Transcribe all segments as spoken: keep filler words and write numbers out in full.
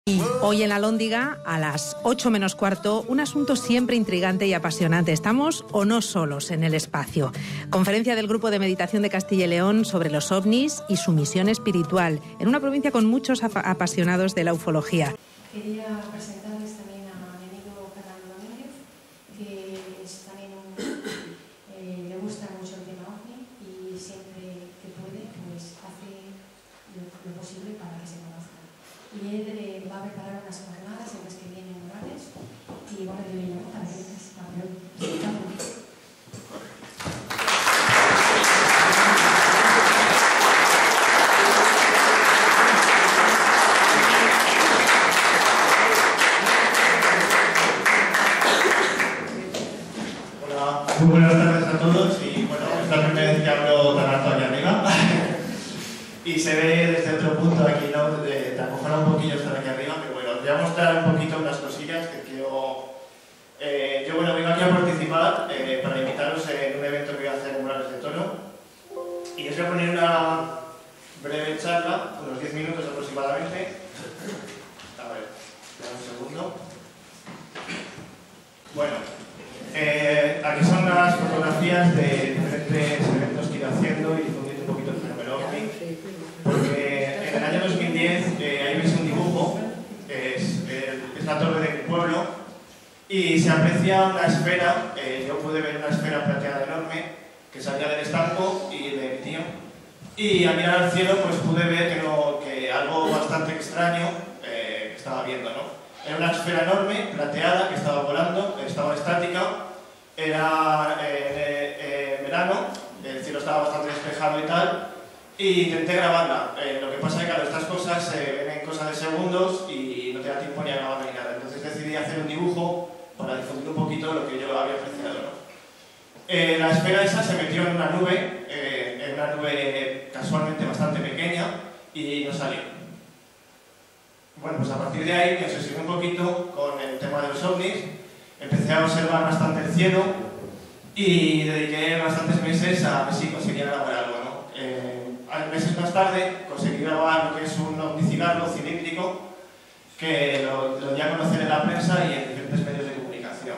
Y hoy en La Alhóndiga, a las ocho menos cuarto, un asunto siempre intrigante y apasionante. ¿Estamos o no solos en el espacio? Conferencia del Grupo de Meditación de Castilla y León sobre los ovnis y su misión espiritual, en una provincia con muchos apasionados de la ufología. Quería presentarles también a mi amigo Fernando Domínguez, que es también un, eh, le gusta mucho el tema ovni y siempre que puede pues hace lo, lo posible para que se conozca. Y él eh, va a preparar unas jornadas en las que vienen orales y bueno, yo le llamo para que les presentamos. Muy buenas tardes a todos y bueno, es la primera vez que hablo tan alto aquí arriba y se ve desde otro punto aquí, ¿no? Te acojona un poquillo estar aquí arriba, pero bueno, os voy a mostrar un poquito unas cosillas que quiero... Eh, yo bueno, vengo aquí a participar eh, para invitaros en un evento que voy a hacer en Morales de Toro y os voy a poner una breve charla, unos diez minutos aproximadamente. A ver, espera un segundo. Bueno. Eh, aquí son las fotografías de diferentes eventos que he ido haciendo y difundiendo un poquito el fenómeno ovni, porque en el año dos mil diez eh, ahí veis un dibujo, es, el, es la torre de mi pueblo, y se aprecia una esfera, eh, yo pude ver una esfera plateada enorme que salía del estanco y de mi tío, y al mirar al cielo pues pude ver que, no, que algo bastante extraño eh, que estaba viendo, ¿no? Era una esfera enorme, plateada, que estaba volando, estaba estática, era eh, eh, verano, el cielo estaba bastante despejado y tal, y intenté grabarla. Eh, lo que pasa es que claro, estas cosas se ven en cosas de segundos y no te da tiempo ni a grabarla ni nada. Entonces decidí hacer un dibujo para difundir un poquito lo que yo había apreciado, ¿no? Eh, la esfera esa se metió en una nube, eh, en una nube casualmente bastante pequeña, y no salió. Bueno, pues a partir de ahí me obsesioné un poquito con el tema de los ovnis, empecé a observar bastante el cielo y dediqué bastantes meses a ver si conseguía grabar algo, ¿no? Eh, meses más tarde conseguí grabar lo que es un ovnicigarro cilíndrico que lo, lo di a conocer en la prensa y en diferentes medios de comunicación.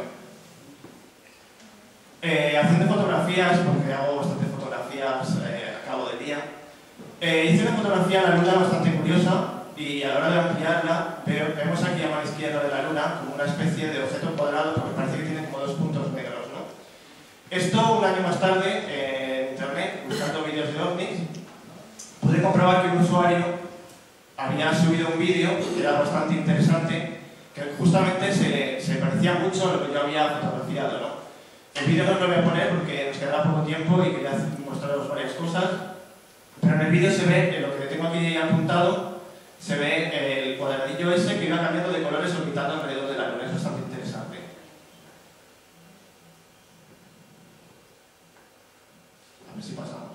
Eh, haciendo fotografías, porque hago bastantes fotografías eh, a cabo del día, eh, hice una fotografía a la luna bastante curiosa. Y a la hora de ampliarla, vemos aquí a mano izquierda de la luna como una especie de objeto cuadrado porque parece que tiene como dos puntos negros, ¿no? Esto, un año más tarde, eh, en internet, buscando vídeos de ovnis, pude comprobar que un usuario había subido un vídeo que era bastante interesante, que justamente se, se parecía mucho a lo que yo había fotografiado, ¿no? El vídeo no os lo voy a poner porque nos quedará poco tiempo y quería mostraros varias cosas, pero en el vídeo se ve, en lo que tengo aquí apuntado, se ve el cuadradillo ese que iba cambiando de colores orbitando alrededor de la luna. Es bastante interesante. A ver si pasamos.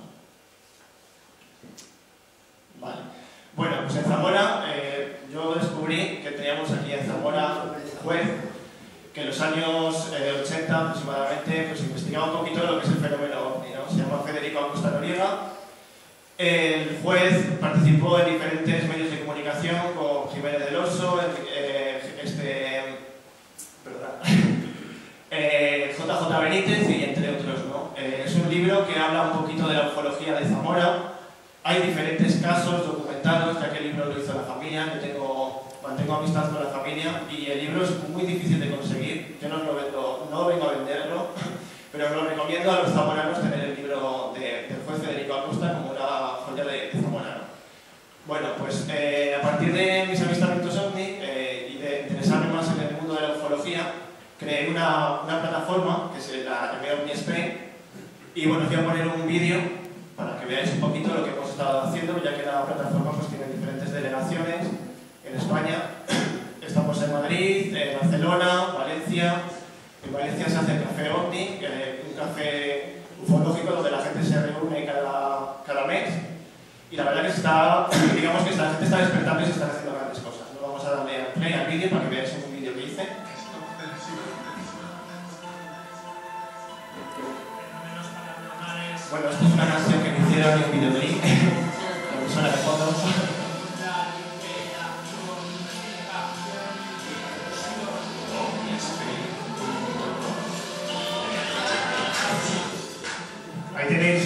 Vale. Bueno, pues en Zamora eh, yo descubrí que teníamos aquí en Zamora un juez que en los años eh, ochenta aproximadamente pues investigaba un poquito lo que es el fenómeno ovni, ¿no? Se llama Federico Acosta Noriega. El juez participó en diferentes medios de comunicación con Jiménez del Oso, eh, este, perdón, eh, J J Benítez y entre otros, ¿no? Eh, es un libro que habla un poquito de la ufología de Zamora. Hay diferentes casos documentados, ya que el libro lo hizo la familia. Yo tengo, mantengo amistad con la familia y el libro es muy difícil de conseguir. Yo no lo vendo, no vengo a venderlo, pero lo recomiendo a los zamoranos tener el libro de, del juez Federico Acosta como una joya de, de zamorano. Bueno, pues eh, a partir de mis avistamientos ovni eh, y de interesarme más en el mundo de la ufología, creé una, una plataforma que se la llamé Ovni Spain y bueno, os voy a poner un vídeo para que veáis un poquito lo que hemos estado haciendo, ya que la plataforma pues, tiene diferentes delegaciones en España. Estamos en Madrid, en Barcelona, Valencia. En Valencia se hace el café ovni, eh, un café ufológico donde la gente se reúne cada, cada mes y la verdad que está, digamos que la gente está despertando y se están haciendo grandes cosas. No vamos a darle play al vídeo para que veáis un vídeo que hice. Bueno, esto es una canción que me hicieron en un videoclip, la persona de fondo.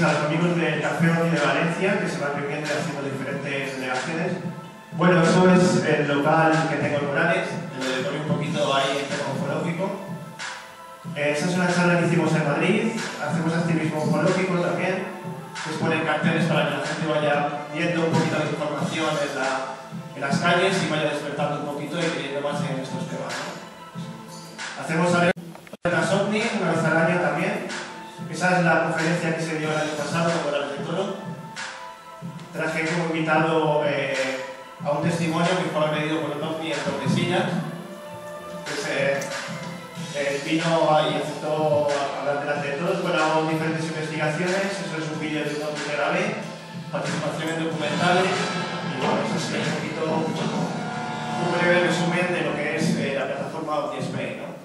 a los amigos del Café OVNI de Valencia, que se van reuniendo y haciendo diferentes delegaciones. Bueno, eso es el local que tengo en Morales, lo decoré un poquito ahí en tema ufológico. Eh, esa es una charla que hicimos en Madrid, hacemos activismo ufológico también, que es poner carteles para que la gente vaya viendo un poquito de información en, la, en las calles y vaya despertando un poquito y creyendo más en estos temas, ¿no? Hacemos alertas OVNI una vez al año también. Esa es la conferencia que se dio el año pasado en Morales de Toro. Traje como invitado eh, a un testimonio que fue agredido por un OVNI en Tordesillas. Pues, eh, eh, vino y aceptó hablar delante de todos. Bueno, hago diferentes investigaciones. Eso es un vídeo de un OVNI que grabé, participación en documentales. Y bueno, eso es un poquito, un breve resumen de lo que es eh, la plataforma OVNI Spain, ¿no?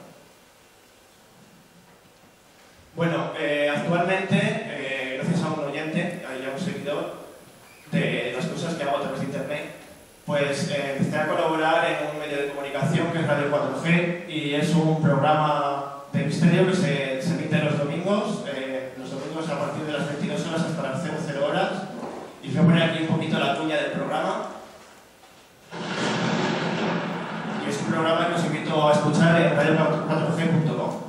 Bueno, eh, actualmente, eh, gracias a un oyente, a un seguidor, de las cosas que hago a través de internet, pues eh, empecé a colaborar en un medio de comunicación que es Radio cuatro G y es un programa de misterio que se, se emite los domingos, eh, los domingos a partir de las veintidós horas hasta las cero horas. Y voy a poner aquí un poquito la cuña del programa. Y es un programa que os invito a escuchar en radio cuatro G punto com.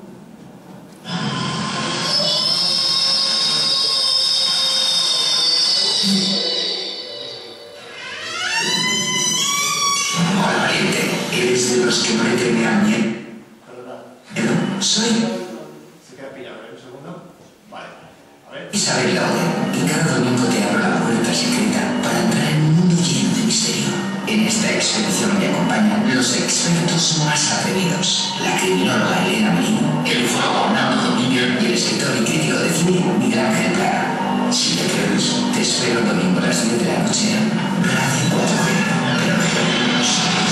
¿Eres de los que pretendían bien? No, soy ¿Se queda pillado? ¿Un segundo? Vale. A ver. Isabel Laude, y cada domingo te abro la puerta secreta para entrar en un mundo lleno de misterio. En esta expedición me acompañan los expertos más atrevidos, la criminóloga Elena Merino, el ufólogo Nando Domínguez y el escritor y crítico de cine Miguel Ángel Clara. Si te quedas, te espero el domingo a las diez de la noche en Radio cuatro G. Pero no sabes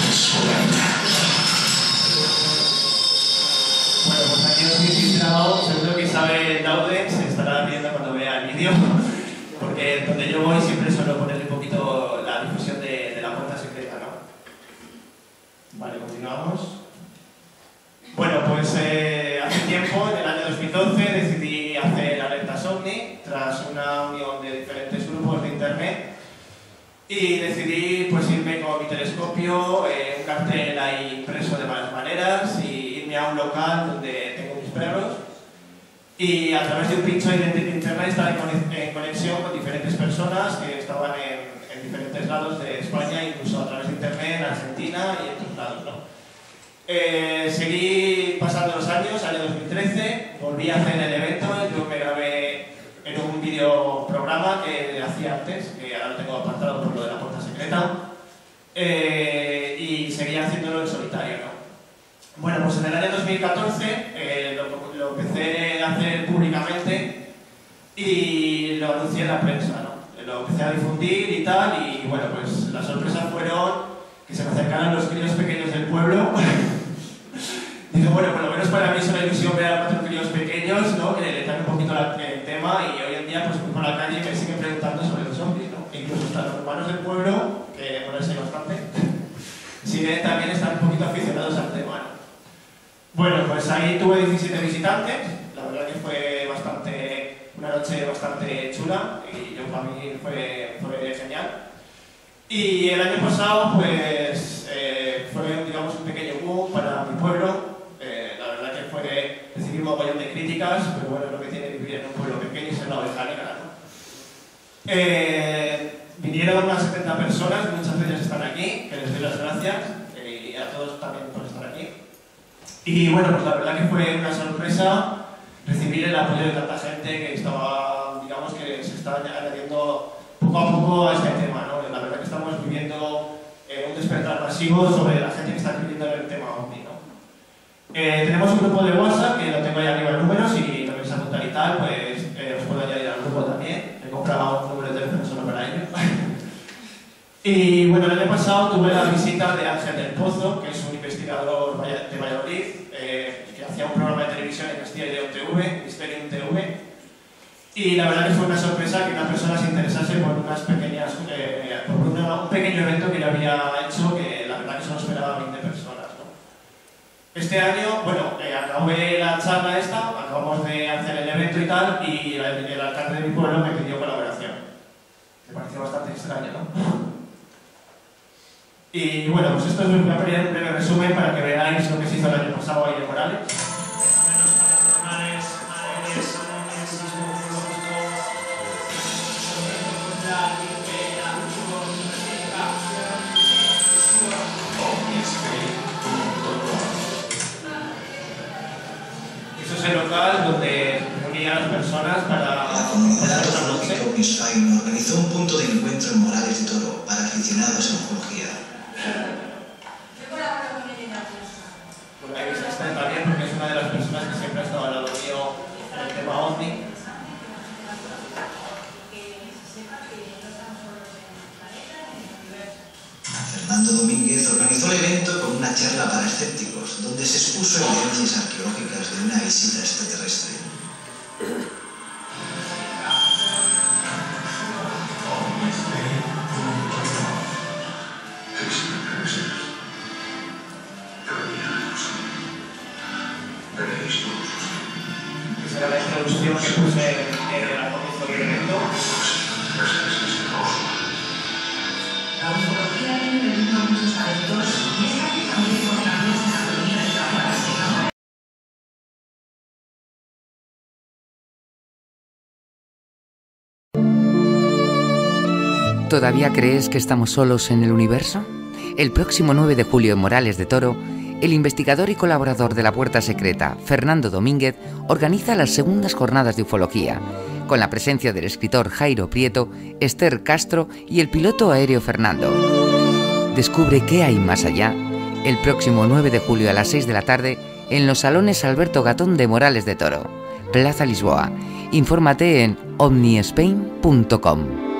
Bueno, pues aquí os he filtrado, seguro que Isabel Laude se estará viendo cuando vea el vídeo, porque donde yo voy siempre suelo ponerle un poquito la difusión de, de la puerta secreta, ¿no? Vale, continuamos. Bueno, pues eh, hace tiempo, en el año dos mil doce, decidí hacer alertas OVNI tras una unión de diferentes grupos de internet. Y decidí pues irme con mi telescopio, eh, un cartel ahí impreso de varias maneras y irme a un local donde tengo mis perros y a través de un pincho de internet estaba en conexión con diferentes personas que estaban en, en diferentes lados de España, incluso a través de internet en Argentina y en otros lados, ¿no? Eh, seguí pasando los años, año dos mil trece, volví a hacer el evento, yo me grabé en un videoprograma que hacía antes, que ahora lo tengo apartado por lo de la puerta secreta, eh, y seguía haciéndolo en solitario, ¿no? Bueno, pues en el año dos mil catorce eh, lo, lo empecé a hacer públicamente y lo anuncié en la prensa, ¿no? Lo empecé a difundir y tal, y bueno, pues las sorpresas fueron que se me acercaran los críos pequeños del pueblo. Dije, bueno, por lo menos para mí es una ilusión ver a cuatro críos pequeños, ¿no? Que le dan un poquito la, el tema y hoy en día pues voy por la calle y me siguen preguntando sobre los zombies, ¿no? E incluso hasta los hermanos del pueblo, que por eso hay bastante, siguen también están un poquito aficionados al tema, ¿no? Bueno, pues ahí tuve diecisiete visitantes, la verdad que fue bastante, una noche bastante chula y yo para mí fue, fue genial. Y el año pasado pues eh, fue, digamos, un pequeño boom para mi pueblo. Eh, la verdad que fue recibir un mogollón de críticas, pero bueno, lo que tiene vivir en un pueblo pequeño y ser la oveja negra, ¿no? Eh, vinieron unas setenta personas, muchas de ellas están aquí, que les doy las gracias, eh, y a todos también por estar aquí. Y bueno, pues la verdad que fue una sorpresa recibir el apoyo de tanta gente que estaba, digamos, que se estaba añadiendo poco a poco a este tema, ¿no? La verdad que estamos viviendo eh, un despertar masivo sobre la gente que está creyendo en el tema OVNI, ¿no? Eh, tenemos un grupo de WhatsApp, que lo tengo ahí arriba en números, y lo vais a apuntar y tal, pues eh, os puedo añadir al grupo también. He comprado un número de teléfono solo para ello. Y bueno, el año pasado tuve la visita de Ángel del Pozo, que es un investigador de Valladolid, eh, que hacía un programa de televisión en Castilla y León T V, Mysterium T V. Y la verdad que fue una sorpresa que una persona se interesase por unas pequeñas, eh, por una, un pequeño evento que yo había hecho, que la verdad que solo esperaba veinte personas, ¿no? Este año, bueno, eh, acabé la charla esta, acabamos de hacer el evento y tal, y el, el alcalde de mi pueblo me pidió colaboración. Me pareció bastante extraño, ¿no? Y bueno, pues esto es un breve, breve resumen para que veáis lo que se hizo el año pasado ahí en Morales. Menos paranormales, aéreas, salones, sismológicos, social, libera, eso es el local donde reunía a las personas para la comunidad ufológica Omnisfine organizó un punto de encuentro en Morales de Toro para aficionados en ufología. Bueno, ahí está también porque es una de las personas que siempre ha estado al lado mío en el tema OVNI. Fernando Domínguez organizó el evento con una charla para escépticos, donde se expuso evidencias arqueológicas de una visita extraterrestre. Esa era la introducción que puse al comienzo del evento. La ufología tiene reunido a muchos talentos y es prácticamente por cambios en la teoría de la base. ¿Todavía crees que estamos solos en el universo? El próximo nueve de julio en Morales de Toro, el investigador y colaborador de la Puerta Secreta, Fernando Domínguez, organiza las segundas jornadas de ufología, con la presencia del escritor Jairo Prieto, Esther Castro y el piloto aéreo Fernando. Descubre qué hay más allá el próximo nueve de julio a las seis de la tarde en los salones Alberto Gatón de Morales de Toro, Plaza Lisboa. Infórmate en omnispain punto com.